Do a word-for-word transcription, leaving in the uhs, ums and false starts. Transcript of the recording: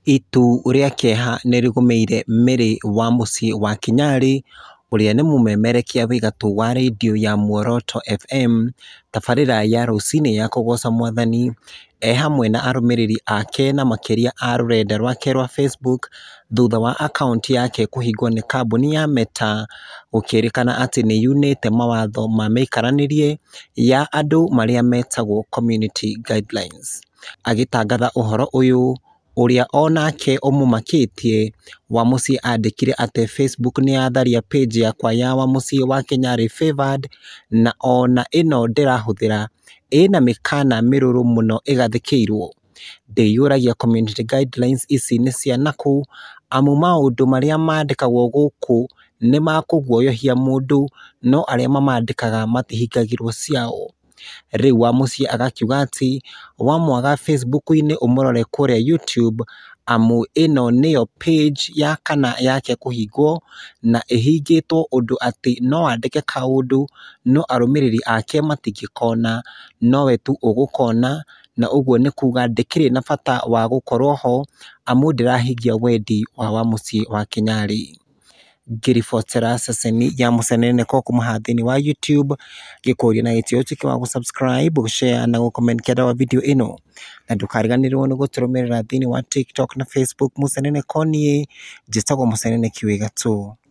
Itu uria Kîeha nirigumeire Mary Wamûciî wa Kînyarî uria ni mumemerekia wigatu wa radio ya Muoroto F M tabarira ya rucini ya kugoca mwathani e hamwe na arumiriri ake na makiria a rurenda rwake rwa Facebook thutha wa account yake kuhingwo ni kambuni ya Meta gukirikana ati ni yunite mawatho ma mikaranirie ya andu maria metagwo community guidelines. Agitangatha uhoro uyu uria onake umumakitie, Wamûciî andikire ati Facebook ni yatharia page yakwa ya Wamûciî wa Kînyarî favored na ona ino ndirahuthira ina mikana miruru muno igathikirwo. Ndiyuragia community guidelines ici ni cia naku amu maundu maria mandikagwo guku ni makuguoyohia mundu no aria mamandikaga matihingagirwo ciao. Riu Wamûciî agakiuga ati wamwaga Facebook-ini umurore kuria YouTube amu ino niyo page ya kana yake kuhingwo na ihingitwo undu ati no andike kaundu no arumiriri ake matingikona nowe tu ugukona, na uguo ni kuga ndikiri na bata wa gukorwo ho amu ndirahingia wendi wa Wamûciî wa Kînyarî. Ngiribotera ceceni ya Musenene koku mahathini wa YouTube gikuria na gitio chiki wa subscribe, gushare na gucomment kenda wa video ino, na ndukariganirwo ni guturumirira thini wa TikTok na Facebook Musenene konie njitagwo Musenene kiwigatu.